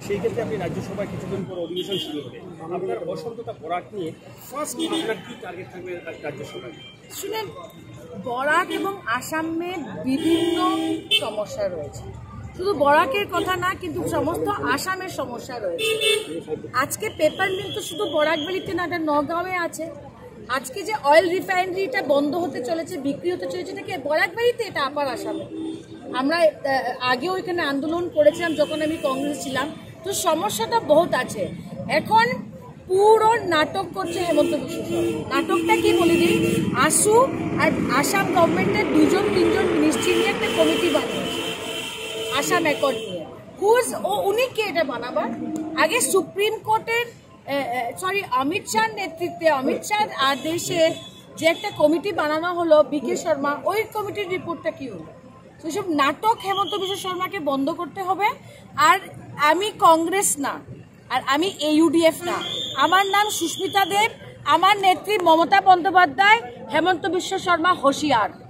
সেই ক্ষেত্রে আপনি রাজ্যসভায় কিছুদিন পর অধিবেশন শুরু হবে, আপনার অসন্ততা বরাক নিয়ে ফার্স্ট আপনার কি টার্গেট থাকবে রাজ্যসভায়? শুনেন, বরাক এবং আসামে বিভিন্ন সমস্যা রয়েছে, শুধু বরাকের কথা না, কিন্তু সমস্ত আসামের সমস্যা রয়েছে। আজকে পেপার মিল তো শুধু বরাক ভ্যালিতে না, এটা নগাঁওয়ে আছে। আজকে যে অয়েল রিফাইনারিটা বন্ধ হতে চলেছে, বিক্রি হতে চলেছে, এটা কি বরাক ভ্যালিতে? এটা আপার আসামে। আমরা আগেও এখানে আন্দোলন করেছিলাম যখন আমি কংগ্রেস ছিলাম। তো সমস্যাটা বহুত আছে। এখন পুরো নাটক করছে হেমন্ত বিশ্ব শর্মা। নাটকটা কি বলে দিই, আসু আর আসাম গভর্নমেন্টের 2-3 মিনিস্ট্রি নিয়ে একটা কমিটি বানিয়েছে আসাম অ্যাকর্ড নিয়ে। উনি কে এটা বানাবার? আগে সুপ্রিম কোর্টের অমিত শাহর নেতৃত্বে, অমিত শাহর আদেশে যে একটা কমিটি বানানো হলো বিকে শর্মা, ওই কমিটির রিপোর্টটা কি হলো? সেসব নাটক হেমন্ত বিশ্ব শর্মাকে বন্ধ করতে হবে। আর আমি কংগ্রেস না, আর আমি AUDF না, আমার নাম সুস্মিতা দেব, আমার নেত্রী মমতা বন্দ্যোপাধ্যায়, হেমন্ত বিশ্ব শর্মা হুঁশিয়ার।